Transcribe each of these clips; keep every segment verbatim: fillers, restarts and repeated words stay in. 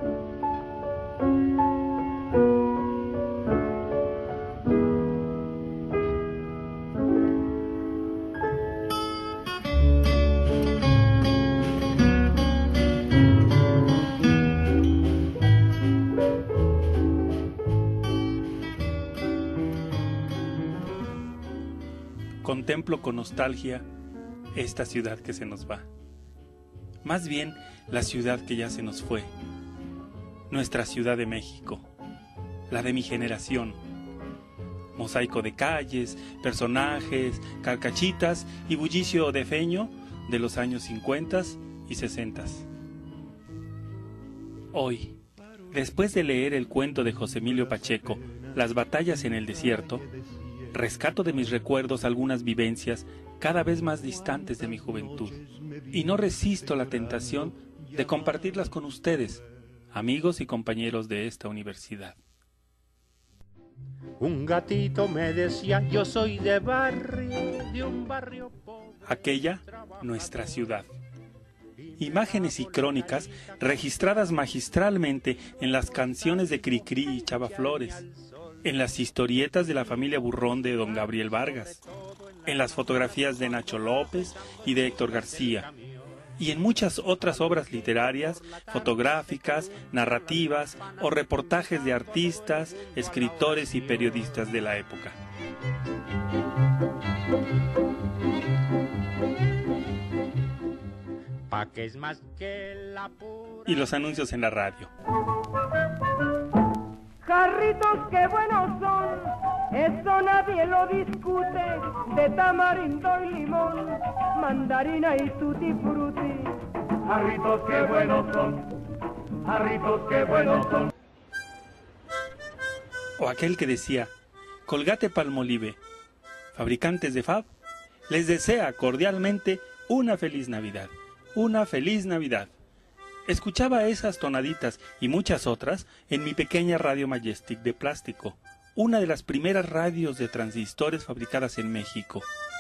Contemplo con nostalgia esta ciudad que se nos va. Más bien, la ciudad que ya se nos fue. Nuestra Ciudad de México. La de mi generación. Mosaico de calles, personajes, carcachitas y bullicio defeño de los años cincuenta y sesenta. Hoy, después de leer el cuento de José Emilio Pacheco, Las batallas en el desierto, rescato de mis recuerdos algunas vivencias cada vez más distantes de mi juventud, y no resisto la tentación de compartirlas con ustedes, amigos y compañeros de esta universidad. Un gatito me decía, yo soy de barrio, de un barrio pobre. Aquella, nuestra ciudad. Imágenes y crónicas registradas magistralmente en las canciones de Cricri y Chava Flores, en las historietas de la familia Burrón de don Gabriel Vargas, en las fotografías de Nacho López y de Héctor García, y en muchas otras obras literarias, fotográficas, narrativas o reportajes de artistas, escritores y periodistas de la época. Y los anuncios en la radio. Jarritos que buenos son, eso nadie lo discute, de tamarindo y limón, mandarina y tutti frutti. Jarritos que buenos son, jarritos que buenos son. O aquel que decía, Colgate Palmolive, fabricantes de Fab, les desea cordialmente una feliz Navidad, una feliz Navidad. Escuchaba esas tonaditas y muchas otras en mi pequeña Radio Majestic de plástico, una de las primeras radios de transistores fabricadas en México.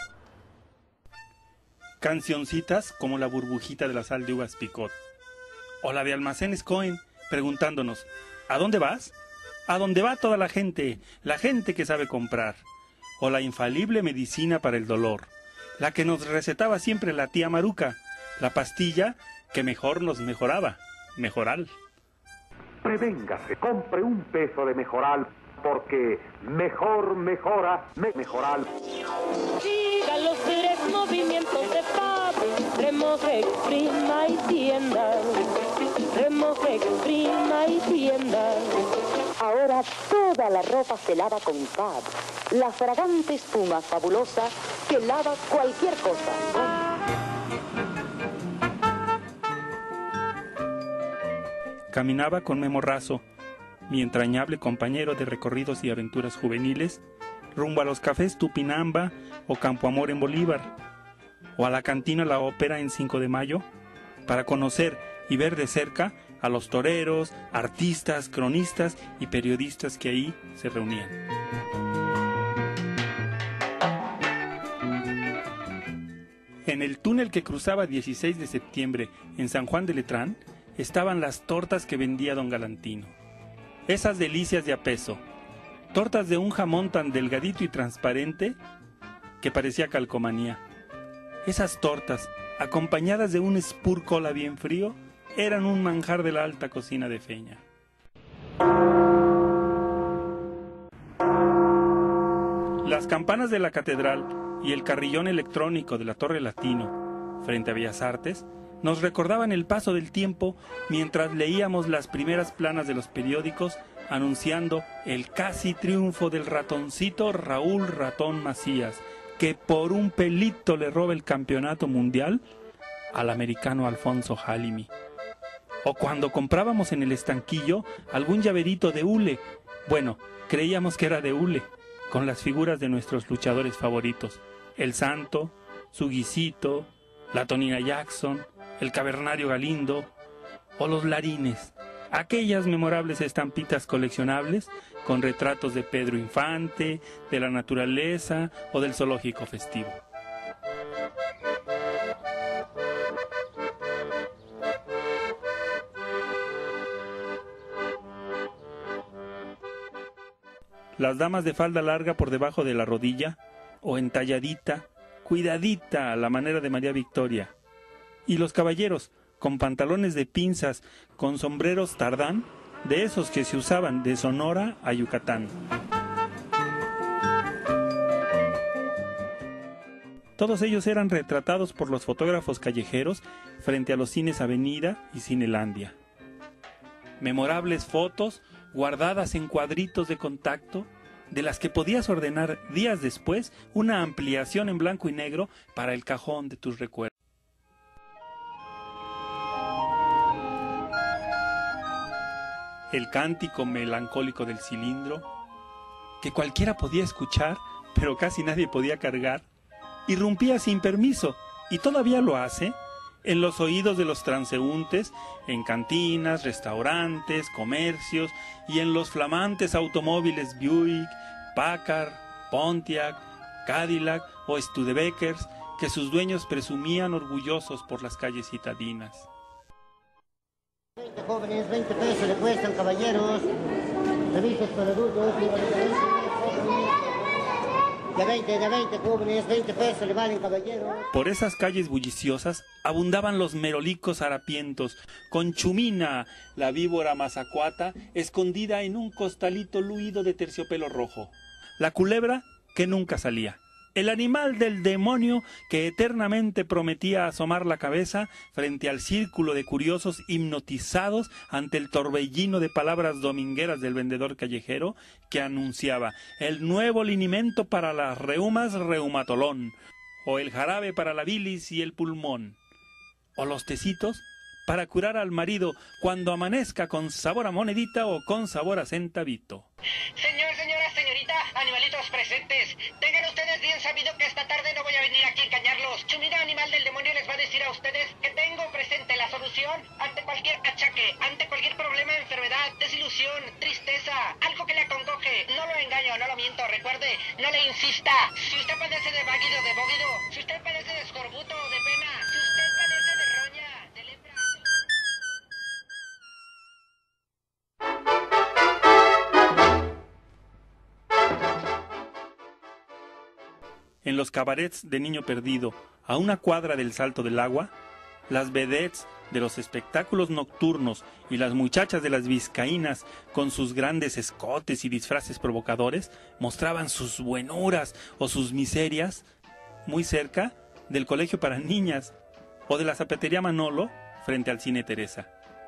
Cancioncitas como La burbujita de la sal de uvas Picot, o la de Almacenes Cohen, preguntándonos, ¿a dónde vas? ¿A dónde va toda la gente? La gente que sabe comprar. O la infalible medicina para el dolor, la que nos recetaba siempre la tía Maruca, la pastilla que mejor nos mejoraba, Mejoral. Prevéngase, compre un peso de Mejoral, porque mejor mejora, me Mejoral. Siga los tres movimientos de Fab, remoje, exprima y tienda, remoje, exprima y tienda. Ahora toda la ropa se lava con Fab, la fragante espuma fabulosa que lava cualquier cosa. Caminaba con Memo Razo, mi entrañable compañero de recorridos y aventuras juveniles, rumbo a los cafés Tupinamba o Campo Amor en Bolívar, o a la cantina La Ópera en cinco de mayo, para conocer y ver de cerca a los toreros, artistas, cronistas y periodistas que ahí se reunían. En el túnel que cruzaba dieciséis de septiembre en San Juan de Letrán, estaban las tortas que vendía don Galantino. Esas delicias de a peso, tortas de un jamón tan delgadito y transparente que parecía calcomanía. Esas tortas, acompañadas de un Spur Cola bien frío, eran un manjar de la alta cocina de Feña. Las campanas de la catedral y el carrillón electrónico de la Torre Latino, frente a Bellas Artes, nos recordaban el paso del tiempo mientras leíamos las primeras planas de los periódicos anunciando el casi triunfo del ratoncito Raúl Ratón Macías, que por un pelito le roba el campeonato mundial al americano Alfonso Halimi. O cuando comprábamos en el estanquillo algún llaverito de hule, bueno, creíamos que era de hule, con las figuras de nuestros luchadores favoritos, el Santo, su Guisito, la Tonina Jackson, el Cavernario Galindo o los Larines, aquellas memorables estampitas coleccionables con retratos de Pedro Infante, de la naturaleza o del zoológico festivo. las damas de falda larga por debajo de la rodilla, o entalladita, cuidadita a la manera de María Victoria, y los caballeros con pantalones de pinzas, con sombreros tardán, de esos que se usaban de Sonora a Yucatán. Todos ellos eran retratados por los fotógrafos callejeros frente a los cines Avenida y Cinelandia. Memorables fotos guardadas en cuadritos de contacto, de las que podías ordenar días después una ampliación en blanco y negro para el cajón de tus recuerdos. El cántico melancólico del cilindro, que cualquiera podía escuchar, pero casi nadie podía cargar, irrumpía sin permiso, y todavía lo hace, en los oídos de los transeúntes, en cantinas, restaurantes, comercios, y en los flamantes automóviles Buick, Packard, Pontiac, Cadillac o Studebakers, que sus dueños presumían orgullosos por las calles citadinas. veinte jóvenes, veinte pesos le cuestan, caballeros. Revistas para adultos, de veinte, de veinte jóvenes, veinte pesos le valen, caballeros. Por esas calles bulliciosas abundaban los merolicos harapientos, con Chumina, la víbora mazacuata, escondida en un costalito luido de terciopelo rojo. La culebra que nunca salía. El animal del demonio que eternamente prometía asomar la cabeza frente al círculo de curiosos hipnotizados ante el torbellino de palabras domingueras del vendedor callejero que anunciaba el nuevo linimento para las reumas reumatolón, o el jarabe para la bilis y el pulmón, o los tecitos para curar al marido cuando amanezca con sabor a monedita o con sabor a centavito. Señor, señora, señorita, animalitos presentes, tengan ustedes bien sabido que esta tarde no voy a venir aquí a engañarlos. Chumina, animal del demonio, les va a decir a ustedes que tengo presente la solución ante cualquier achaque, ante cualquier problema, enfermedad, desilusión, tristeza, algo que le acongoje. No lo engaño, no lo miento, recuerde, no le insista. Si usted padece de váguido, de bóguido, si usted padece de escorbuto o de pena, si usted padece de roña, de lepra... En los cabarets de Niño Perdido, a una cuadra del Salto del Agua, las vedettes de los espectáculos nocturnos y las muchachas de las vizcaínas, con sus grandes escotes y disfraces provocadores, mostraban sus buenuras o sus miserias muy cerca del colegio para niñas o de la zapatería Manolo frente al cine Teresa.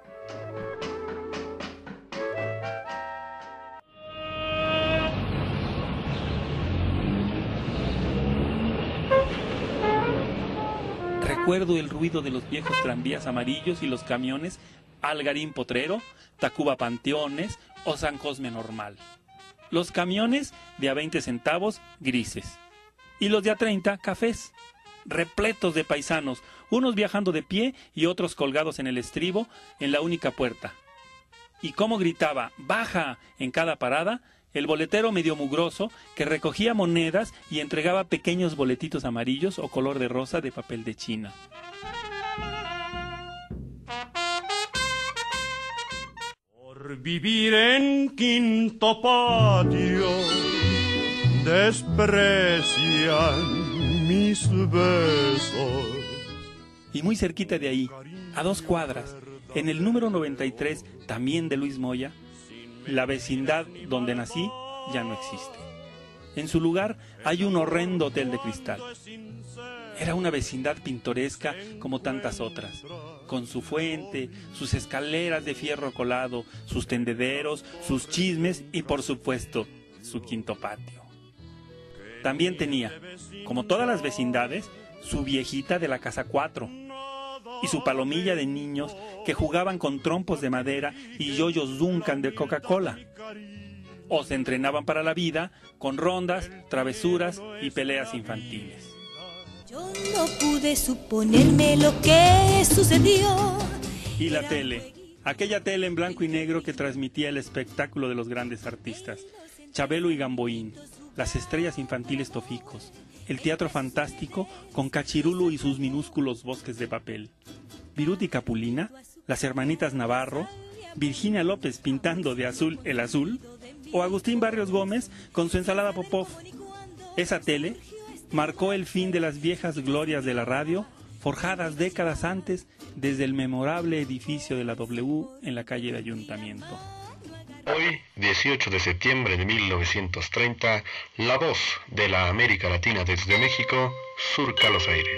Recuerdo el ruido de los viejos tranvías amarillos y los camiones Algarín Potrero, Tacuba Panteones o San Cosme Normal. Los camiones de a veinte centavos grises y los de a treinta cafés, repletos de paisanos, unos viajando de pie y otros colgados en el estribo en la única puerta. Y cómo gritaba ¡baja! En cada parada el boletero medio mugroso que recogía monedas y entregaba pequeños boletitos amarillos o color de rosa de papel de China. Por vivir en quinto patio desprecian mis besos. Y muy cerquita de ahí, a dos cuadras, en el número noventa y tres, también de Luis Moya, la vecindad donde nací ya no existe. En su lugar hay un horrendo hotel de cristal. Era una vecindad pintoresca como tantas otras, con su fuente, sus escaleras de fierro colado, sus tendederos, sus chismes y por supuesto su quinto patio. También tenía, como todas las vecindades, su viejita de la casa cuatro y su palomilla de niños que jugaban con trompos de madera y yoyos Duncan de Coca-Cola, o se entrenaban para la vida con rondas, travesuras y peleas infantiles. Yo no pude suponerme lo que sucedió. Y la tele, aquella tele en blanco y negro que transmitía el espectáculo de los grandes artistas, Chabelo y Gamboín, las estrellas infantiles Toficos, el teatro fantástico con Cachirulo y sus minúsculos bosques de papel, Viruta y Capulina, las hermanitas Navarro, Virginia López pintando de azul el azul, o Agustín Barrios Gómez con su ensalada Popov. Esa tele marcó el fin de las viejas glorias de la radio, forjadas décadas antes desde el memorable edificio de la W en la calle de Ayuntamiento. Hoy, dieciocho de septiembre de mil novecientos treinta, la voz de la América Latina desde México surca los aires.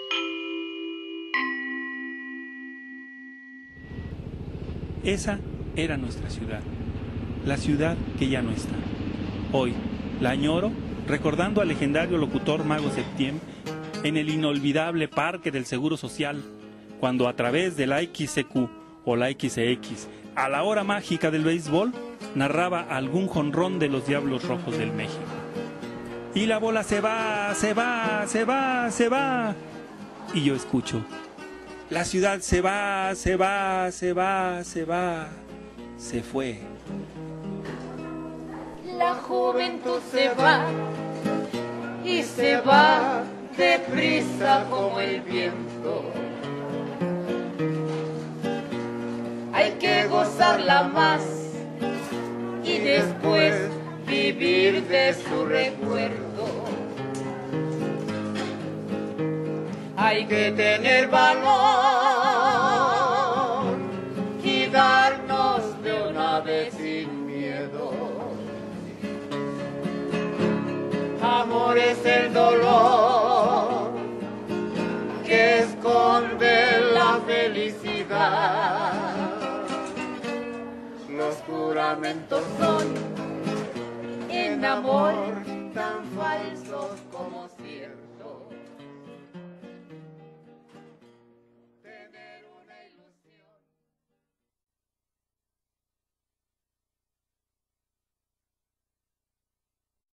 Esa era nuestra ciudad, la ciudad que ya no está. Hoy la añoro recordando al legendario locutor Mago Septién en el inolvidable Parque del Seguro Social, cuando a través de la X C Q o la X X, a la hora mágica del béisbol, narraba algún jonrón de los Diablos Rojos del México. Y la bola se va, se va, se va, se va. Y yo escucho: la ciudad se va, se va, se va, se va, se fue. La juventud se va y se va deprisa como el viento. Hay que gozarla más y después vivir de su recuerdo. Hay que tener valor y darnos de una vez sin miedo. Amor es el dolor que esconde la felicidad. Los juramentos son en amor tan falsos.